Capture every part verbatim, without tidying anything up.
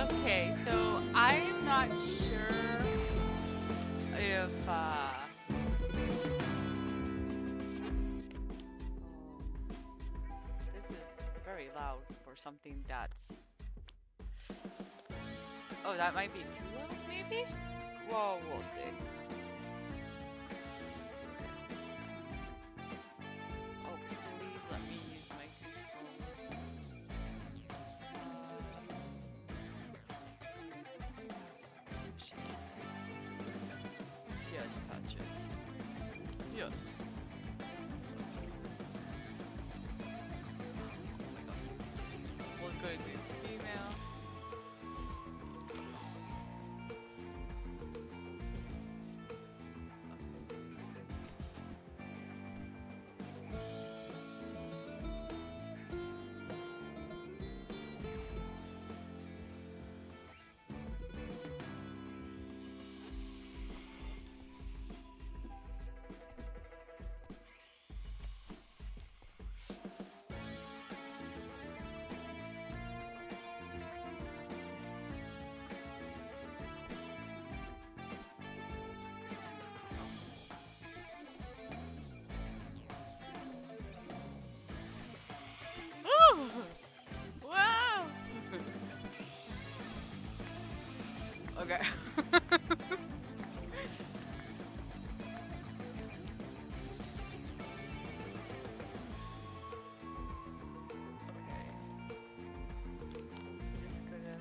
Okay, so I'm not sure if uh oh, this is very loud for something that's oh, that might be too loud maybe? Well, we'll see. Oh, please let me use my controller. Yes, patches. Yes. Oh my god. We're gonna do email. Ooh! Wow! Okay. Just gonna.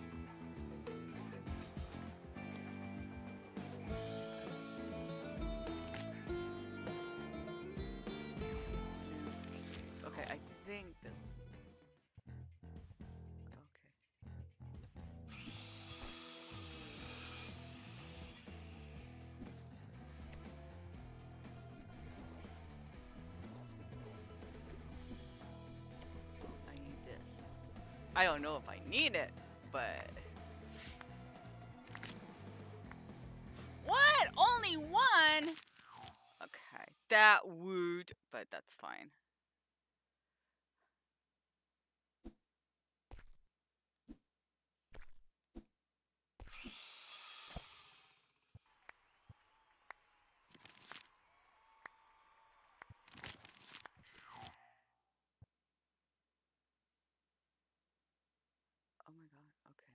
Okay, I think this. Okay. I need this. I don't know if I need it, but. What? Only one? Okay, that would, but that's fine. Oh my god,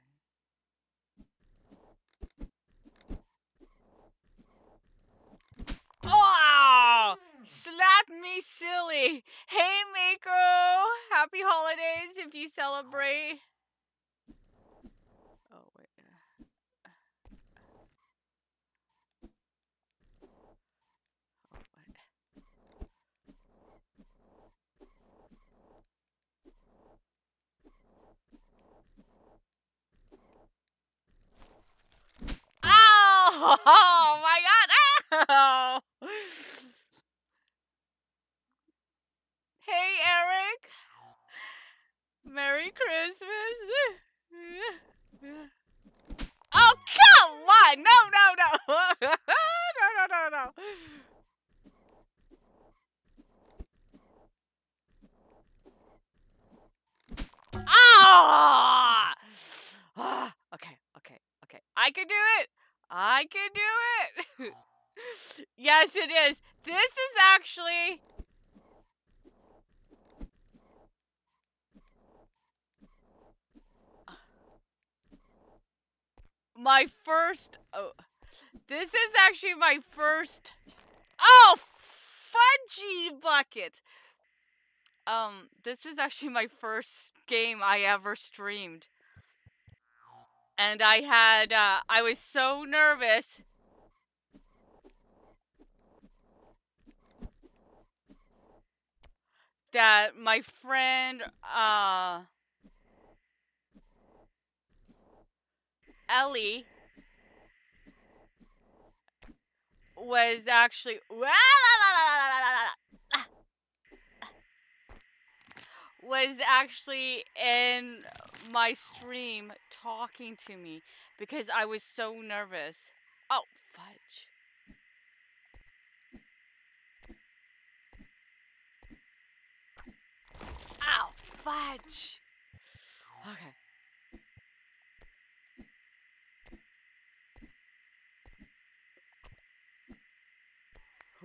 okay. Oh! Slap me silly! Hey, Mako! Happy holidays if you celebrate. Oh, wait. Oh, what? Ow! Oh my god! Ow! Hey, Eric! Merry Christmas! Oh, come on! No, no, no! No, no, no, no! Ah! Ah! Okay, okay, okay. I can do it! I can do it! Yes, it is. This is actually... my first... Oh, this is actually my first... Oh, fudgy bucket! Um, this is actually my first game I ever streamed. And I had, uh, I was so nervous. That my friend, uh, Ellie was actually, was actually in my stream talking to me because I was so nervous. Oh, fudge. Ow, fudge. Okay.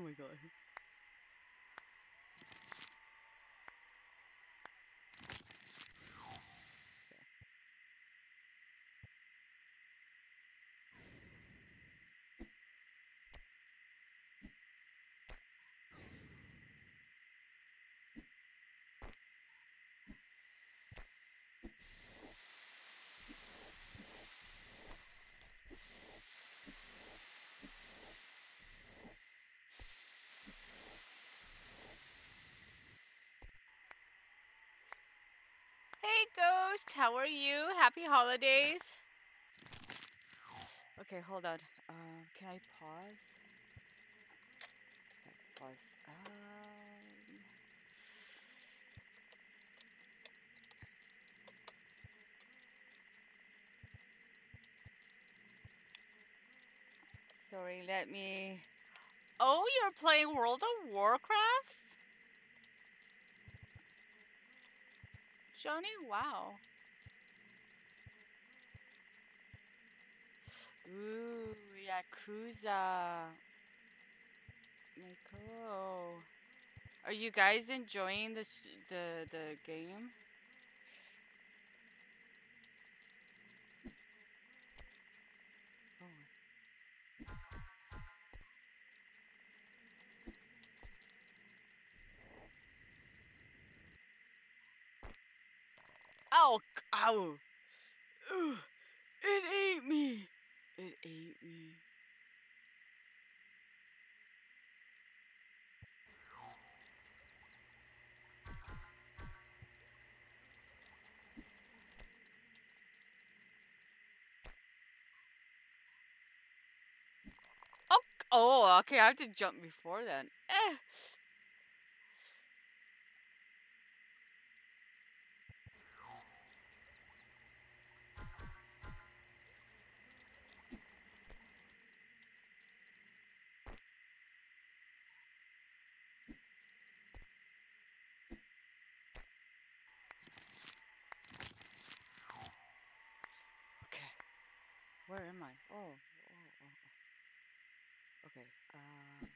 my god. Hey Ghost, how are you? Happy holidays. Okay, hold on. Uh, can I pause? Okay, pause. Um, sorry, let me. Oh, you're playing World of Warcraft? Johnny, wow. Ooh, Yakuza. Cool. Are you guys enjoying this the the game? Oh, ow! Ugh, it ate me. It ate me. Oh, oh, okay. I have to jump before then. Eh. Okay. Where am I? Oh, oh, oh, oh. Okay. Uh.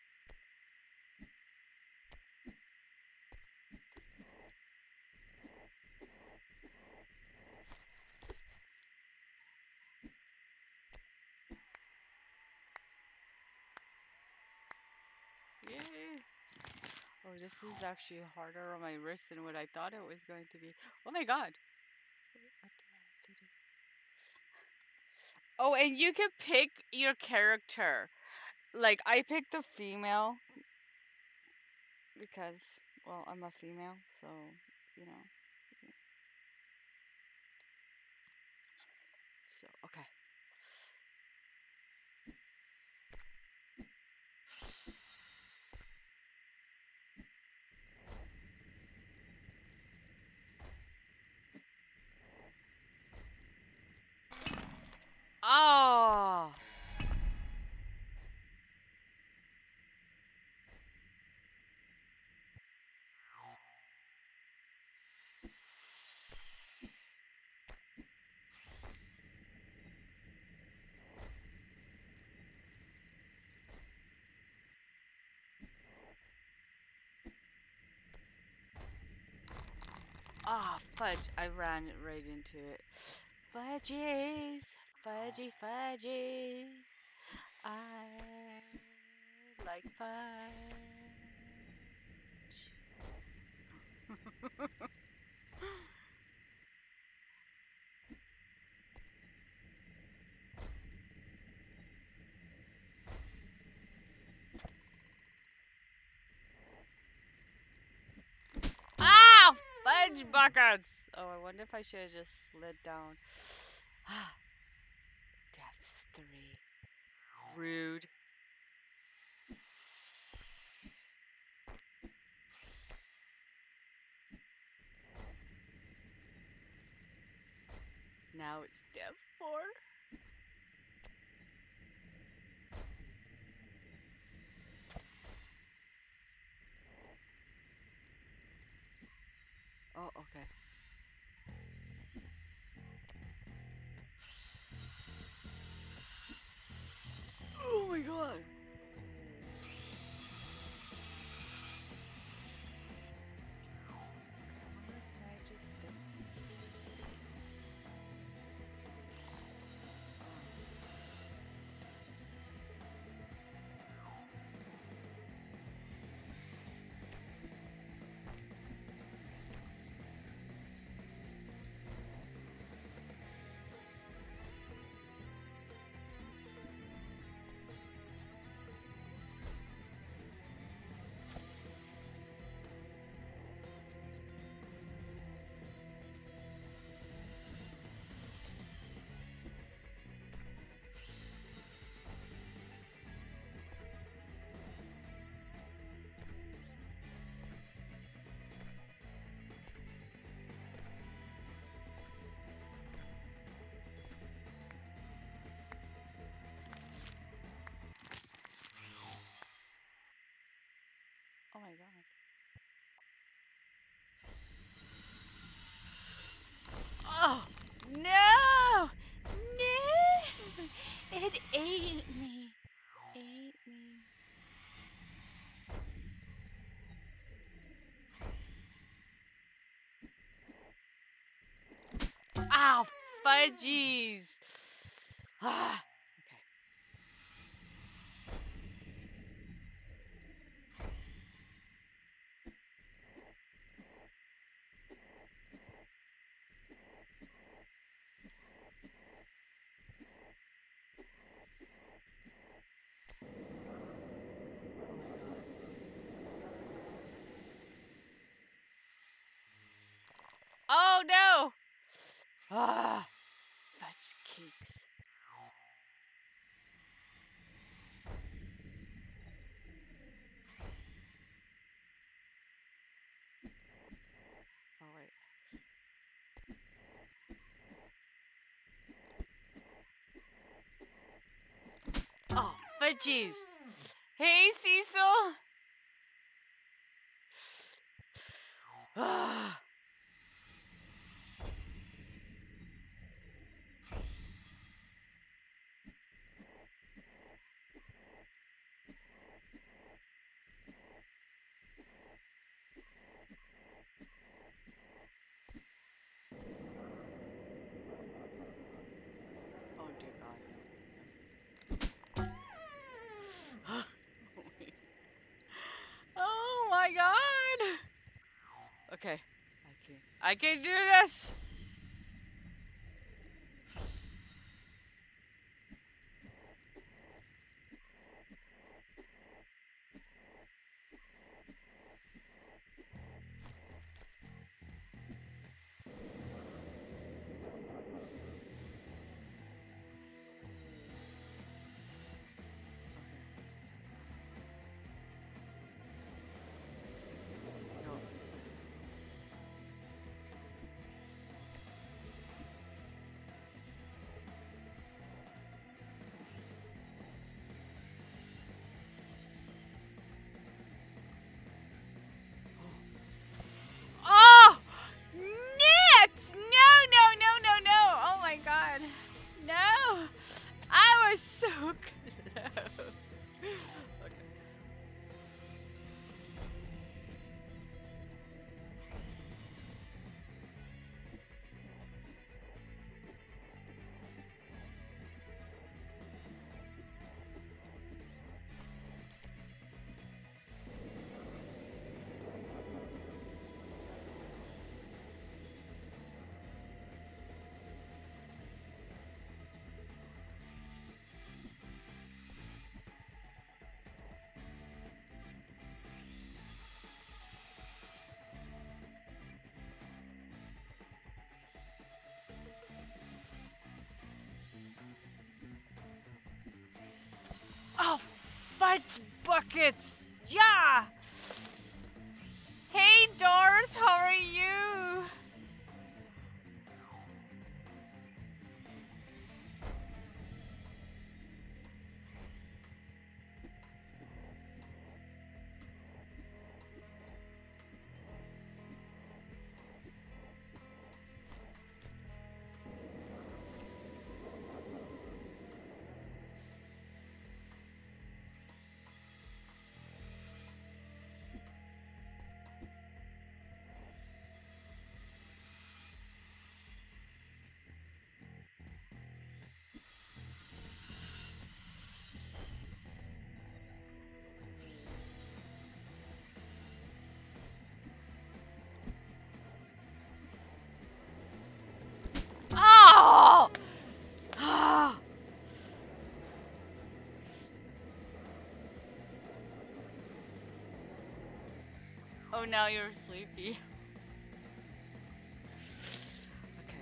Yay. Oh, this is actually harder on my wrist than what I thought it was going to be. Oh my god. Oh, and you can pick your character. Like, I picked the female because, well, I'm a female, so, you know. So, okay. Oh! Ah, fudge. I ran right into it. Fudges. Fudgy fudges. I like fudge. Ah! Fudge buckets! Oh, I wonder if I should have just slid down. Death's three. Rude. Now it's Death four. Oh, okay. Oh my god. veggies. Ah, okay. Oh no! Ah, fudge cakes. Oh wait. Oh, fudgies. Hey, Cecil. Ah. Oh dear God. Oh my God. Okay, I can I can do this. No. Oh! Nix! No, no, no, no, no! Oh my God. No! I was so close. Okay. Oh, fudge buckets! Yeah! Hey, Darth, how are you? Oh! Oh, now you're sleepy. Okay.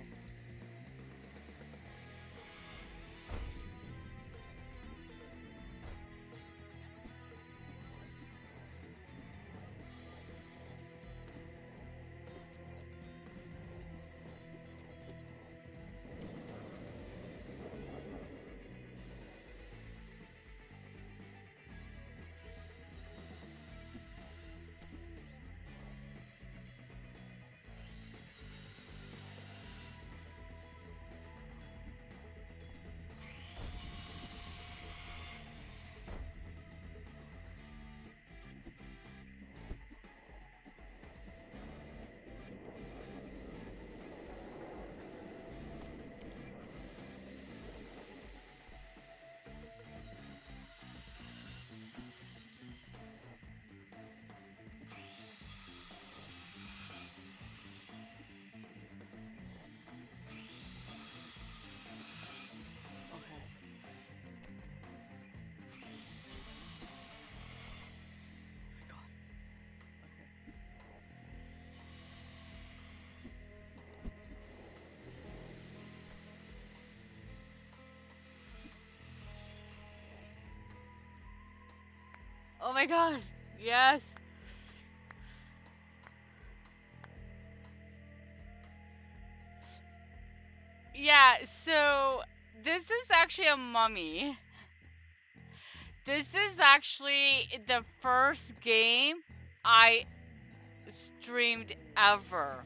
Oh my god. Yes. Yeah, so this is actually a mummy. This is actually the first game I streamed ever.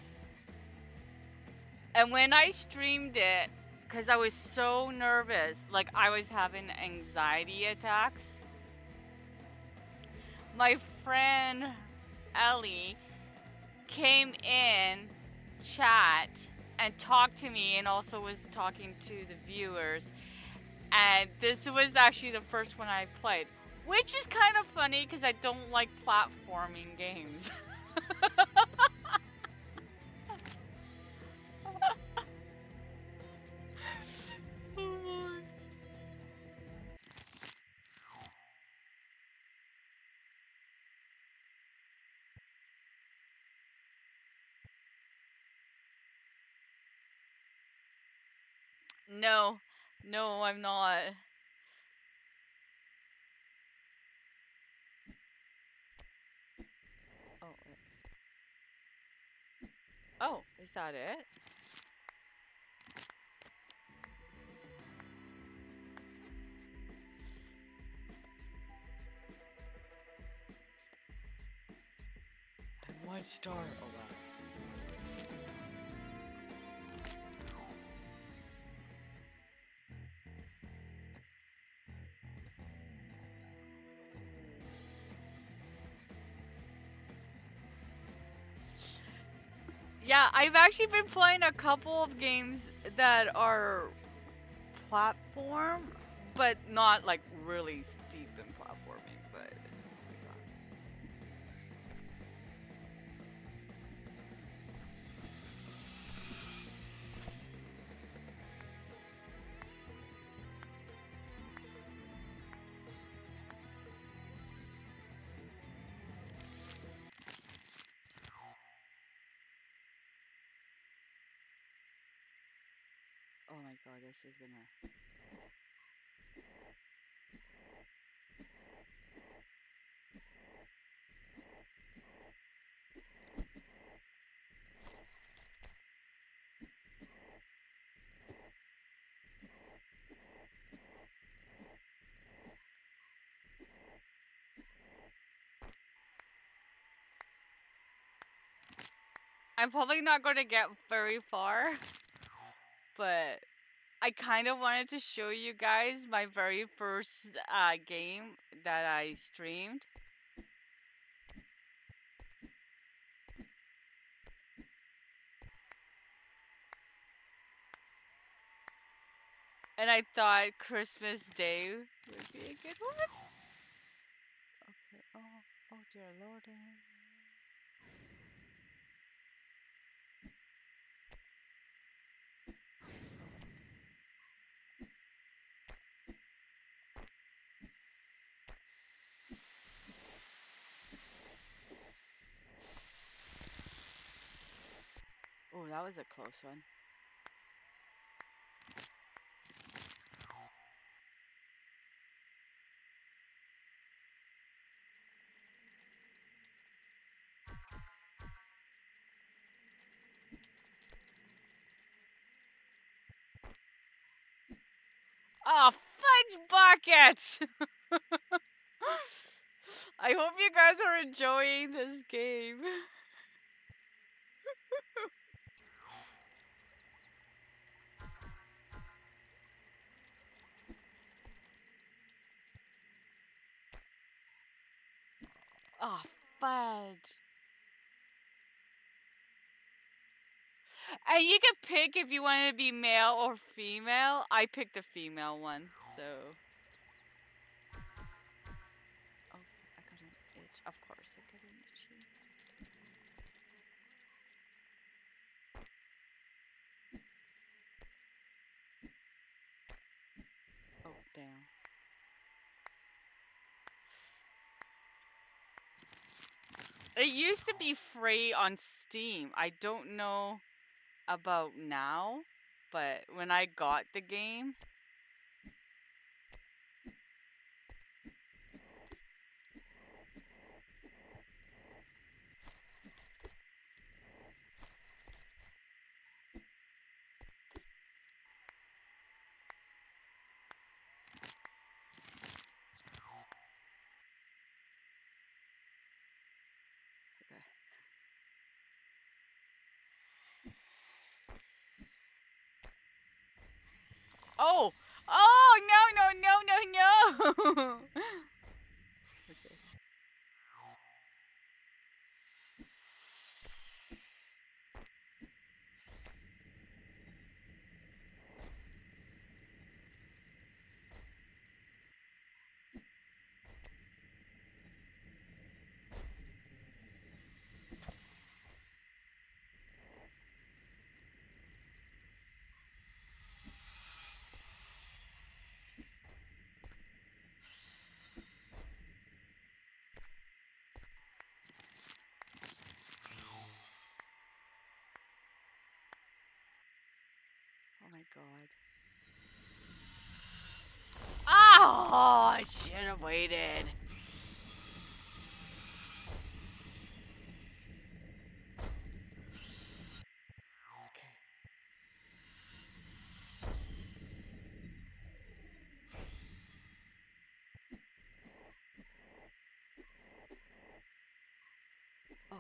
And when I streamed it, because I was so nervous, like I was having anxiety attacks, my friend Ellie came in, chat, and talked to me, and also was talking to the viewers. And this was actually the first one I played, which is kind of funny because I don't like platforming games. Oh my. No, no, I'm not. Oh, wait. Oh, is that it? And one star. Oh wow. Yeah, I've actually been playing a couple of games that are platform, but not like really steep in platforming, but oh my god, this is gonna. I'm probably not going to get very far, but I kind of wanted to show you guys my very first uh, game that I streamed. And I thought Christmas Day would be a good one. Okay, oh, oh dear lord. Oh, that was a close one. Oh, fudge buckets! I hope you guys are enjoying this game. Oh, fudge. And you can pick if you want to be male or female. I picked the female one, so. Oh, I got an itch. Of course, I got an itchy. Oh, damn. It used to be free on Steam. I don't know about now, but when I got the game. Oh! Oh! No! No! No! No! No! Okay. Oh my god. Oh! I should have waited. Oh.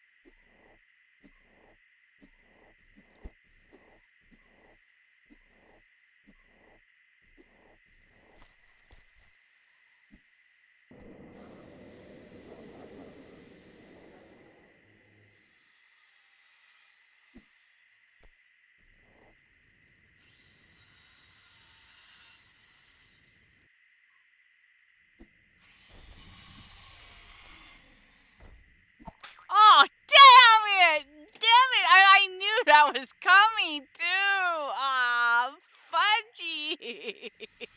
Oh, damn it! Damn it! I, I knew that was coming too! Ah, fudgy!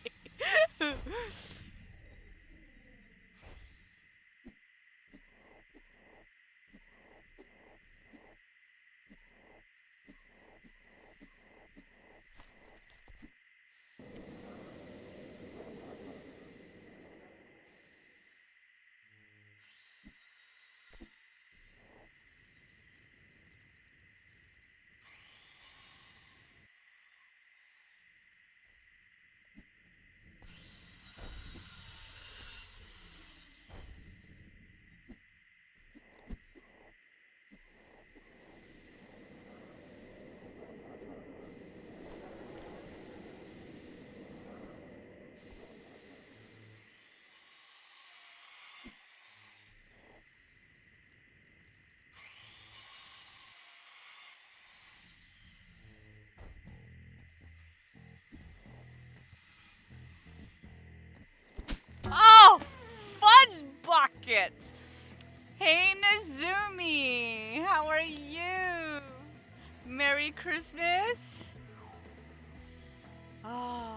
Oh, fudge buckets! Hey, Nezumi! How are you? Merry Christmas? Oh.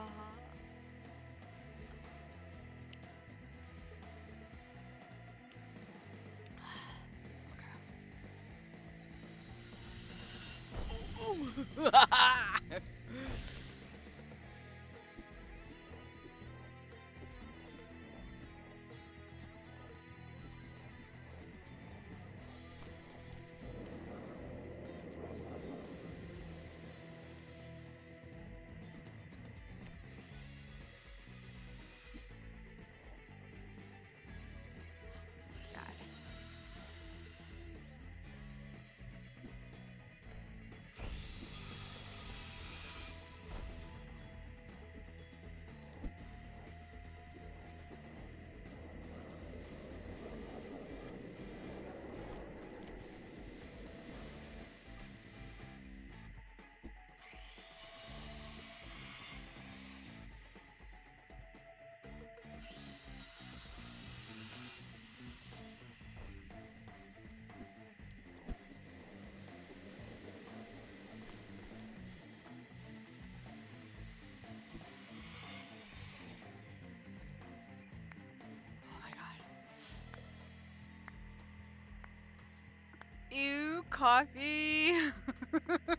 Ew, coffee. Okay,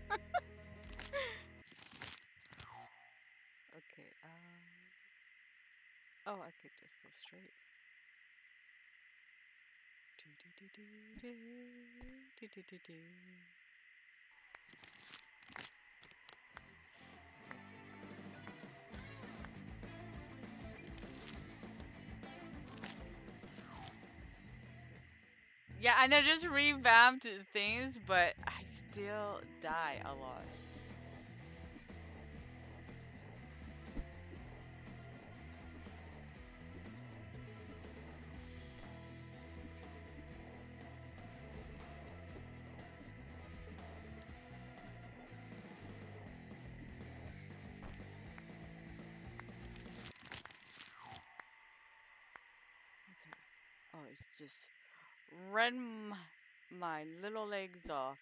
um... Oh, I could just go straight. Do, do, do, do, do, do, do, do. Yeah, and I just revamped things, but I still die a lot. it's just run my little legs off.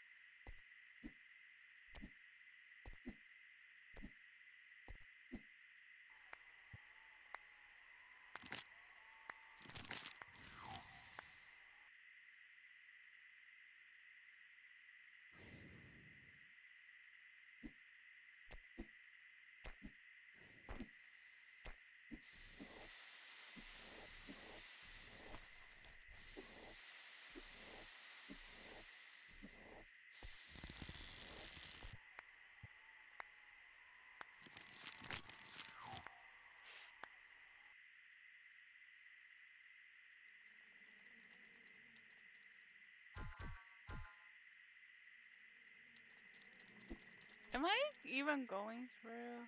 Am I even going through?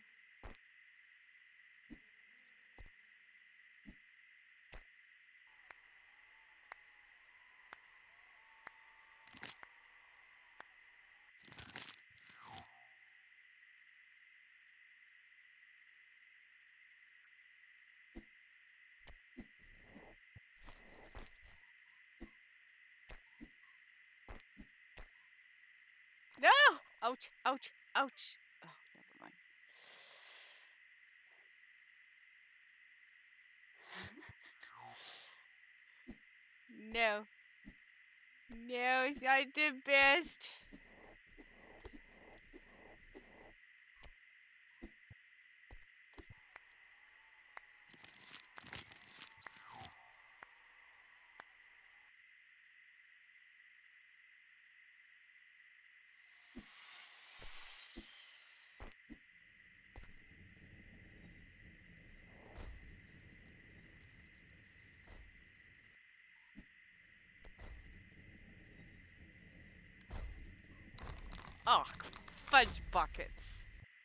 No! Ouch, ouch, ouch. Oh, never mind. No. No, it's not the best. Oh, fudge buckets.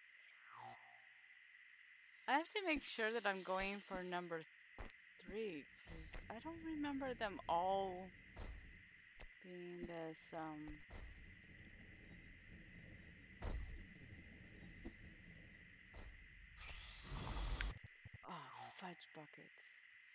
I have to make sure that I'm going for number three, because I don't remember them all being this, um... Oh, fudge buckets.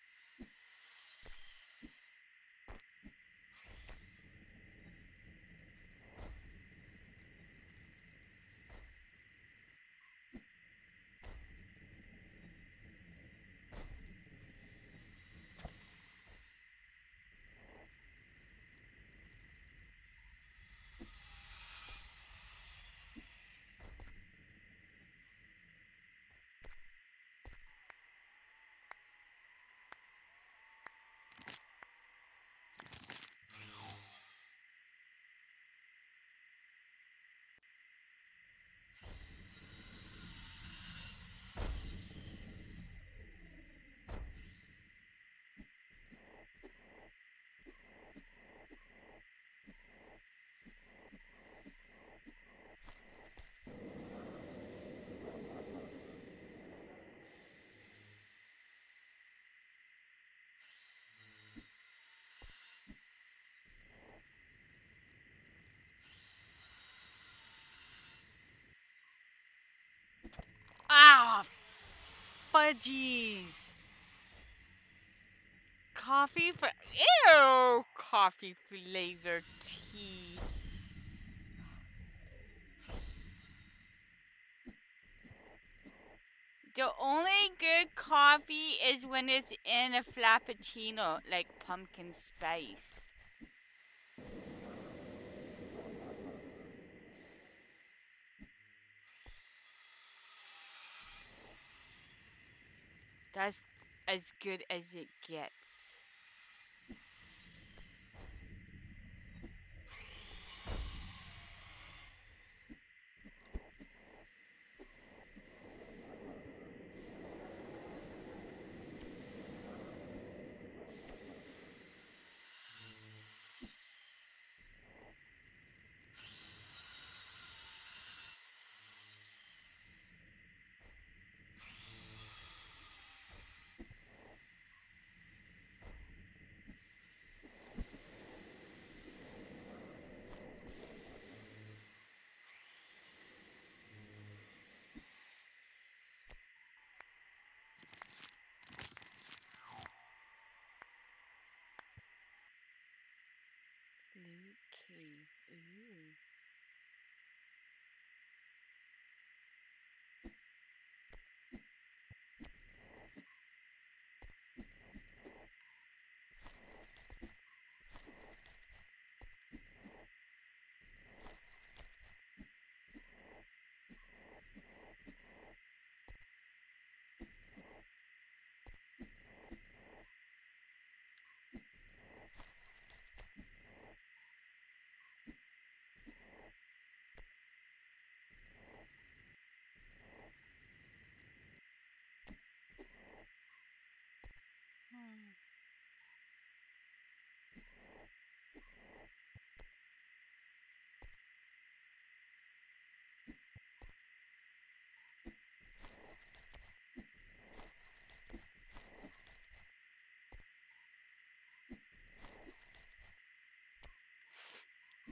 Ah, fudgies. Coffee for ew, coffee flavored tea. The only good coffee is when it's in a frappuccino, like pumpkin spice. That's as good as it gets.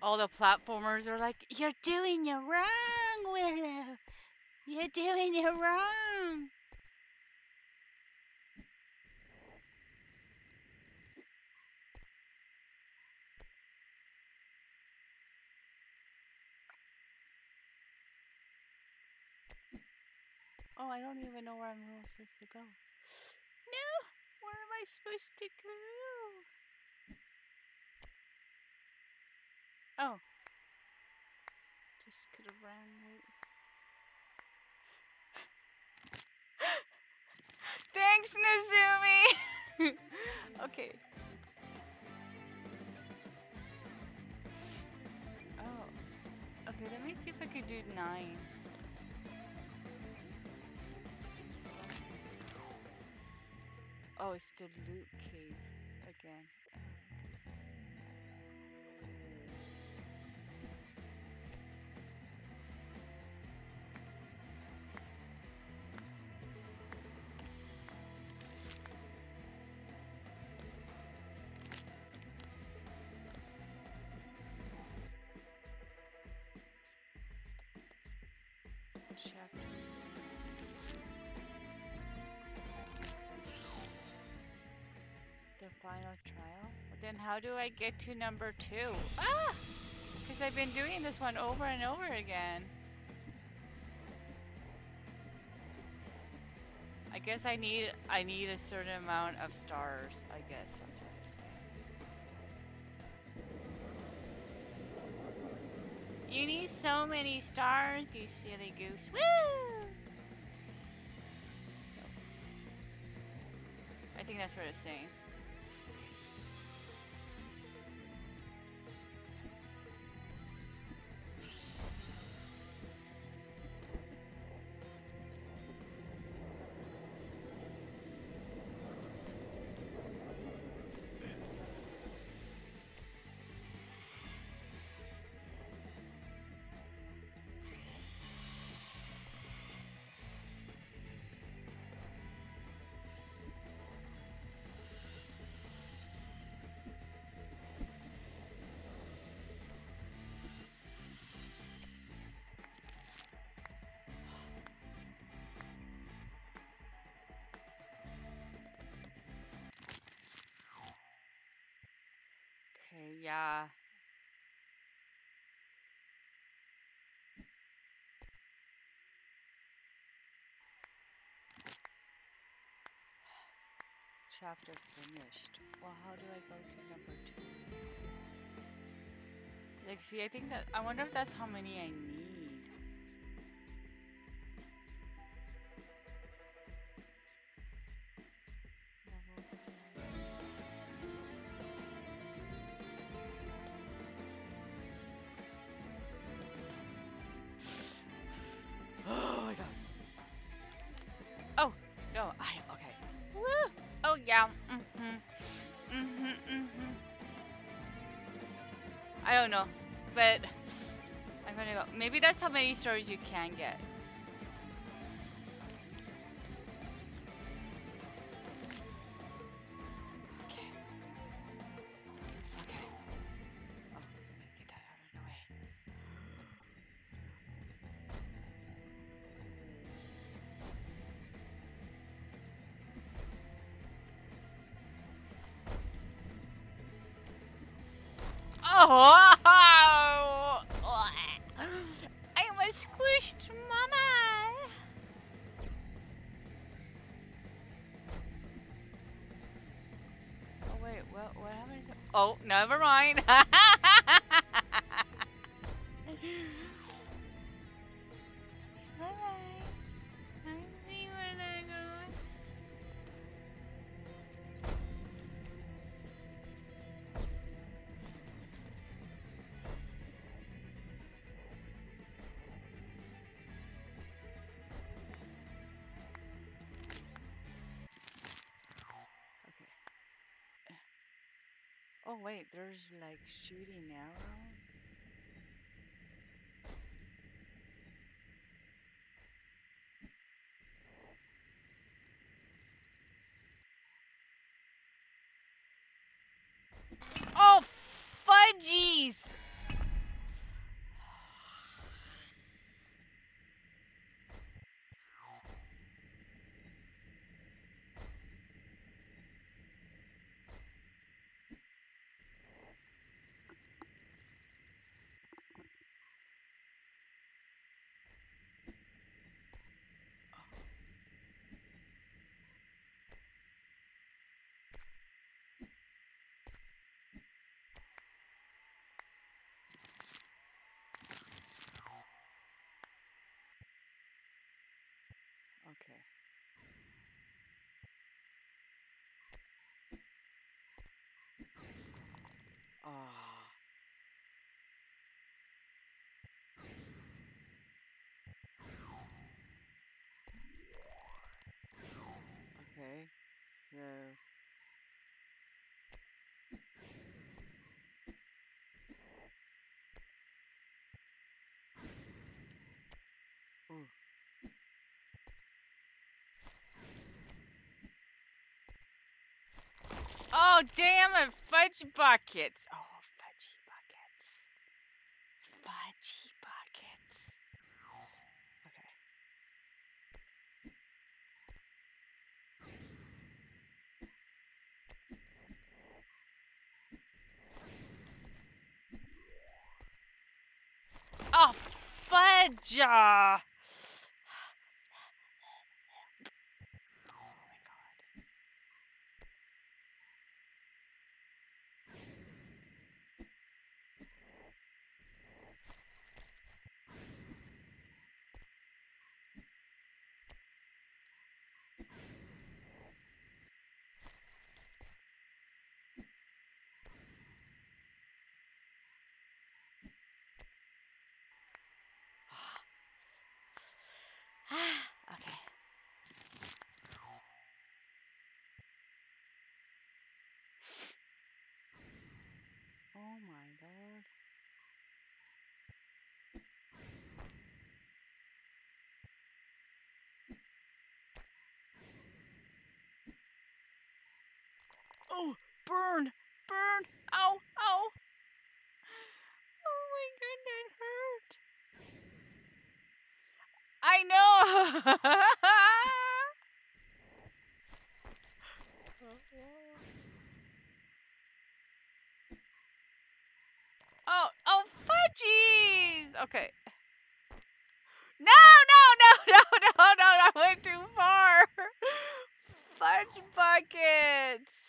All the platformers are like, "You're doing it wrong, Willow. You're doing it wrong." Oh, I don't even know where I'm supposed to go. No, where am I supposed to go? Oh, just could have ran right. Thanks, Nozumi! Okay. Oh. Okay, let me see if I could do nine. Oh, it's the loot cave again. Chapter. The final trial? But then how do I get to number two? Ah! Because I've been doing this one over and over again. I guess I need I need a certain amount of stars. I guess that's what it's saying. You need so many stars, you silly goose. Woo! I think that's what it's saying. Okay, yeah. Chapter finished. Well, how do I go to number two? Like, see, I think that, I wonder if that's how many I need. Oh my god. Oh, no, I, okay. Woo! Oh yeah, mm-hmm. Mm-hmm, mm-hmm. I don't know, but I'm gonna go. Maybe that's how many stars you can get. Okay. Okay. Oh, let me get that out of the way. Oh! I'm a squished mama! Oh wait, what, what happened? Oh, never mind. Alright. I see where they're going. Oh wait, there's like shooting arrows. Oh fudgies! So. Ooh. Oh, damn it, fudge buckets. Oh, fudgy buckets. Fudgy buckets. Okay. Oh, fudge! Uh. Okay. Oh my lord. Oh, burn! Burn! Ow! Ow! Oh my god, that hurt! I know! Oh, oh, fudgies! Okay. No, no, no, no, no, no, I went too far! Fudge buckets!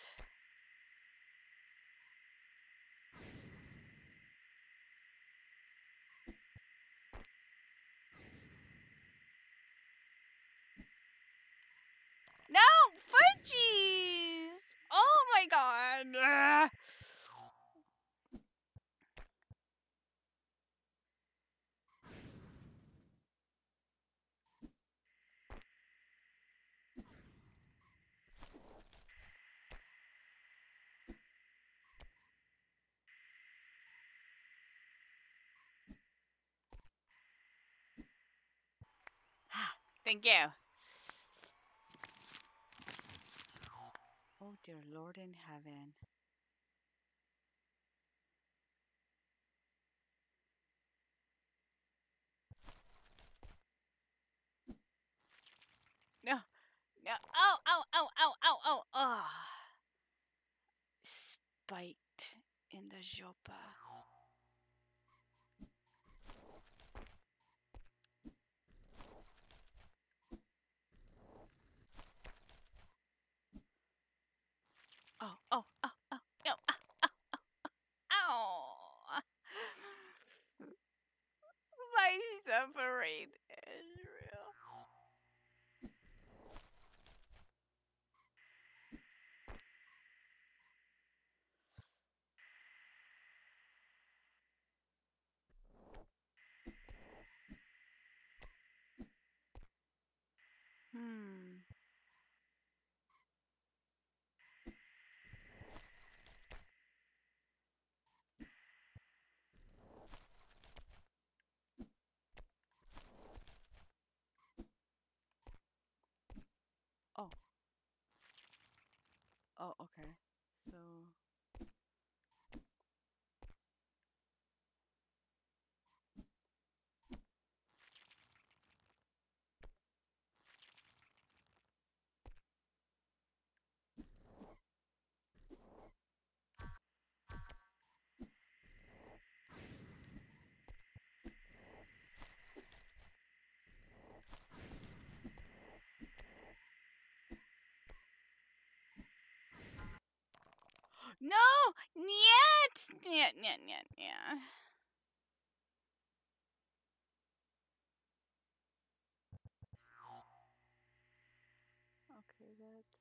No, fudgies! Oh my god! Ugh. Thank you. Oh, dear Lord in heaven. No, no. Oh, oh, oh, oh, oh, oh, oh. Spiked in the jopa. Oh, oh, oh, oh, no, oh, oh, oh, ow. My suffering is real. Hmm. Oh. Oh, okay. So. No! Niet! Niet, niet, niet, niet. Okay, that's...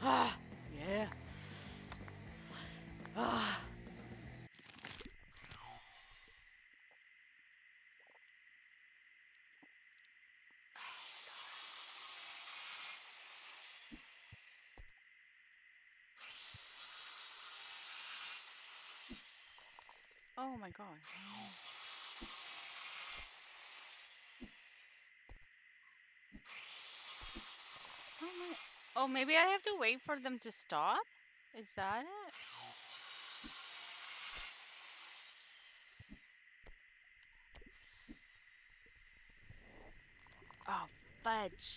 Ah, yeah. Ah. Oh my god. Oh, my. Oh, maybe I have to wait for them to stop? Is that it? Oh, fudge.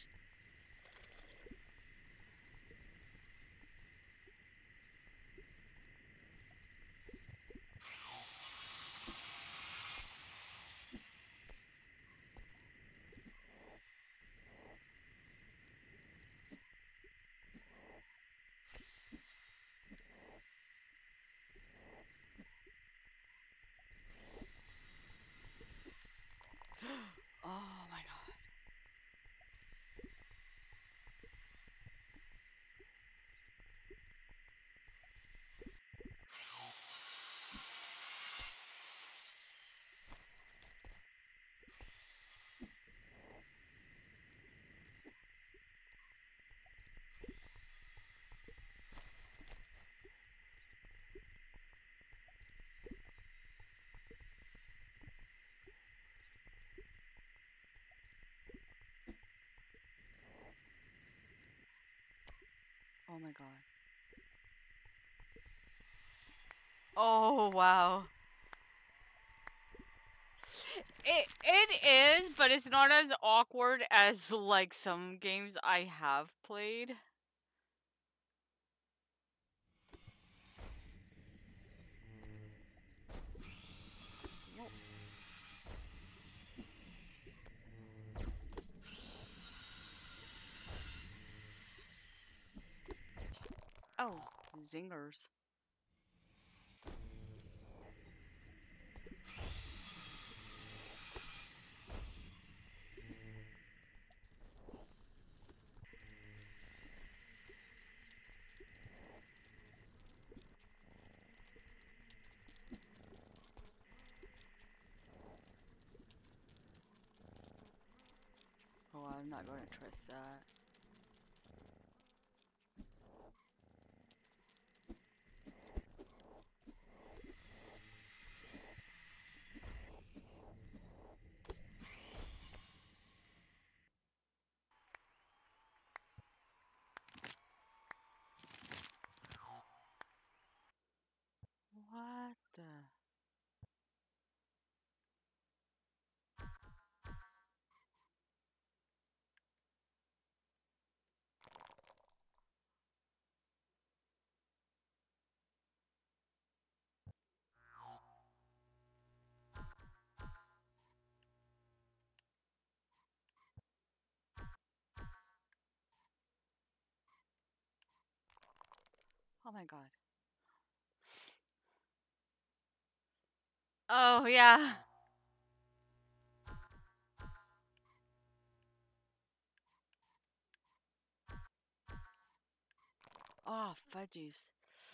Oh my god. Oh my god. Oh wow. It it is, but it's not as awkward as like some games I have played. Oh, zingers. Oh, I'm not going to trust that. What the? Oh my god. Oh yeah. Oh fudgies.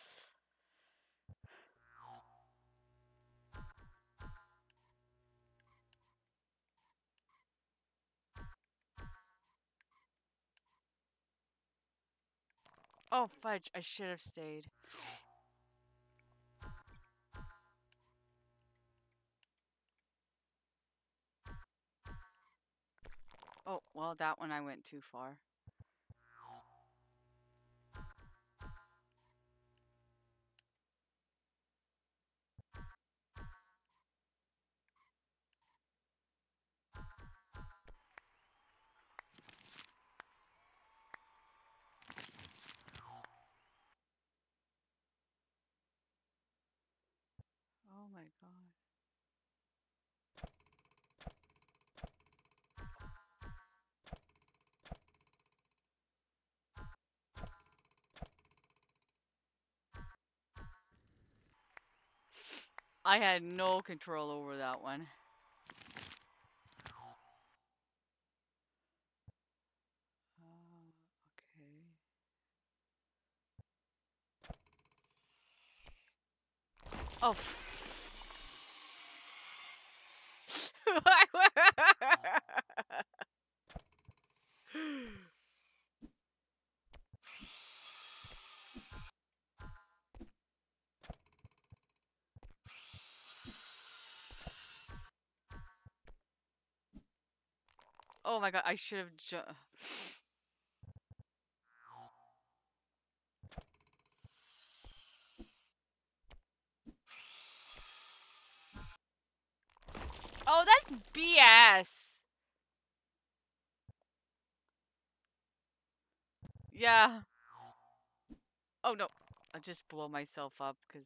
Oh fudge, I should have stayed. Oh, well that one I went too far. Oh my god. I had no control over that one. Uh, okay. Oh. F Oh my god, I should have ju- Oh, that's B S. Yeah. Oh no. I just blow myself up because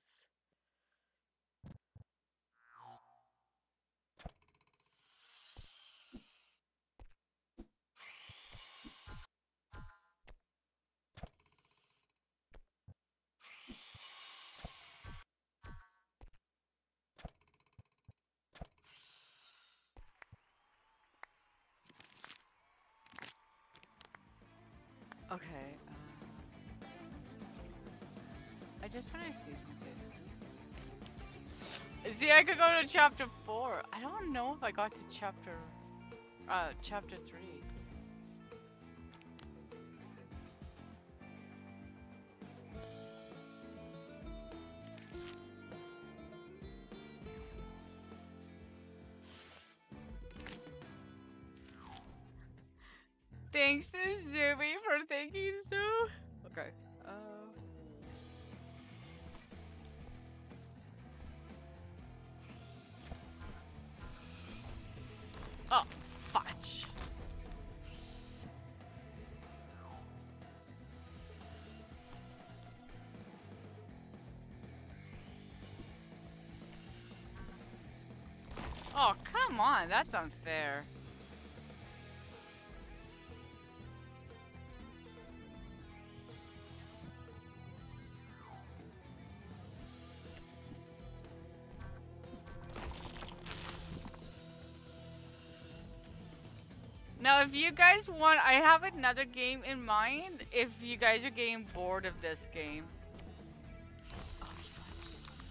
Okay. Uh, I just want to see something. See, I could go to chapter four. I don't know if I got to chapter, uh, chapter three. Thanks to Zoomy for thinking so. Okay. Uh. Oh, fudge. Oh, come on. That's unfair. Now, if you guys want, I have another game in mind if you guys are getting bored of this game. Oh, fudge.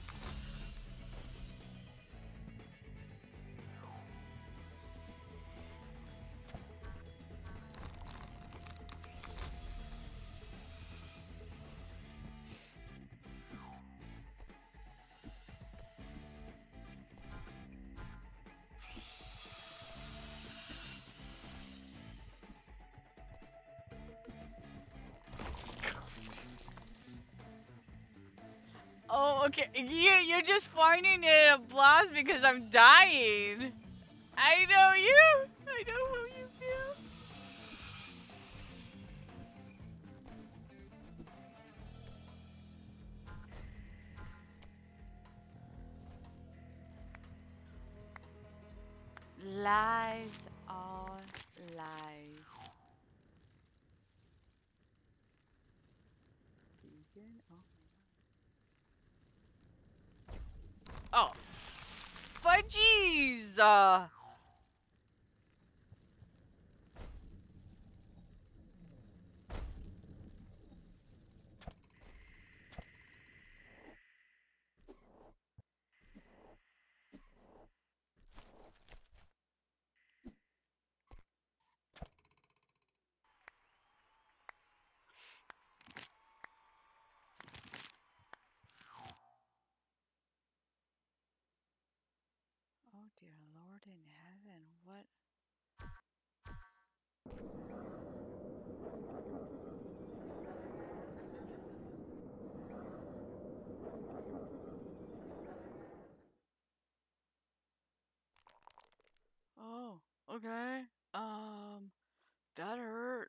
Oh, okay. You, you're just finding it a blast because I'm dying. I know you. I know how you feel. Lies, all lies. Vegan? Oh. Oh, fudgies! Uh, oh dear Lord in heaven, what? Oh, okay. Um, that hurt.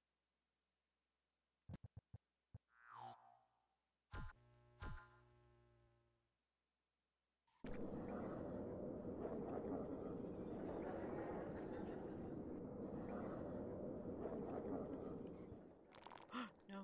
No.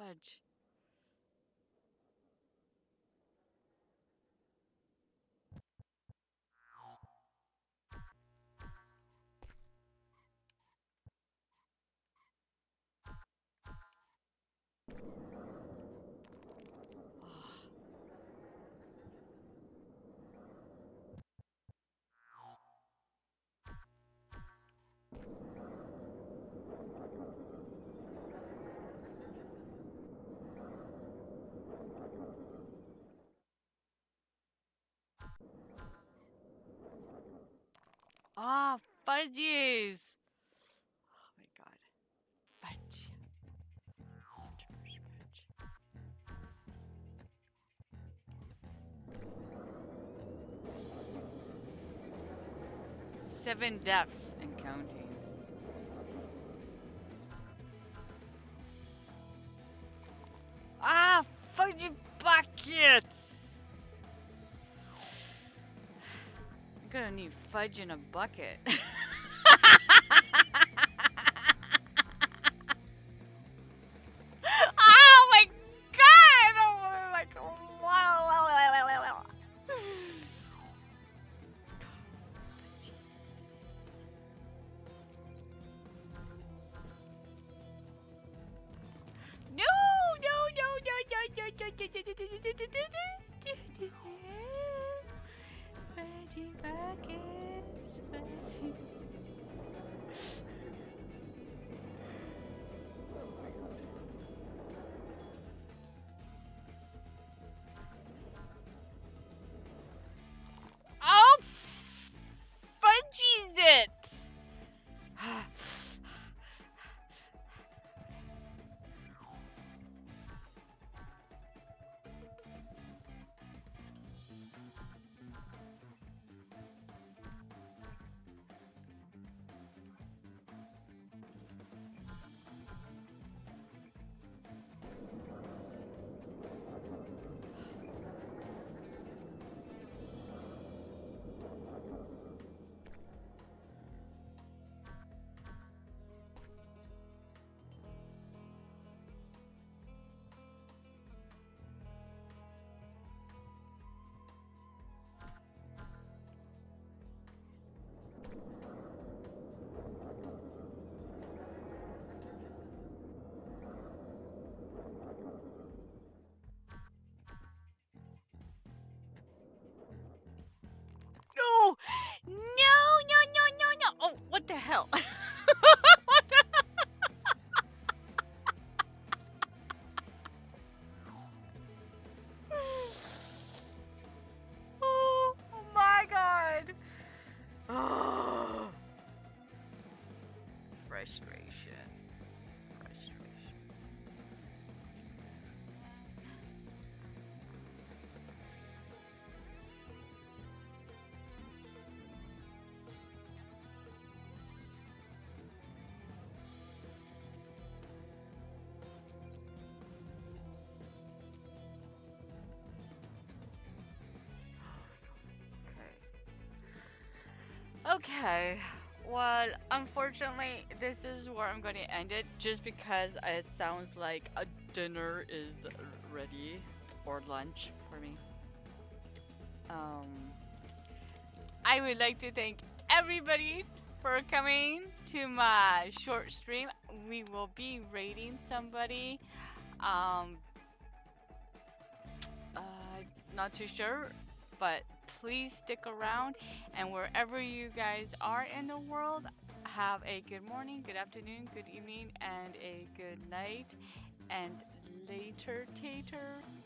fudge. Ah, fudges! Oh my god. Fudge. Fudge. Seven deaths and counting. Ah, fudge buckets! I'm gonna need fudge in a bucket. Oh my god! Oh, like, no, no, no, no, no, no, no, fudgy buckets, fuzzy. Oh, fudgies it! No! No, no, no, no, no! Oh, what the hell? Oh my god! Oh. Frustration. Frustration. Okay. Well, unfortunately, this is where I'm going to end it just because it sounds like a dinner is ready or lunch for me. Um, I would like to thank everybody for coming to my short stream. We will be rating somebody. Um, uh, not too sure, but please stick around, and wherever you guys are in the world, have a good morning, good afternoon, good evening, and a good night, and later tater.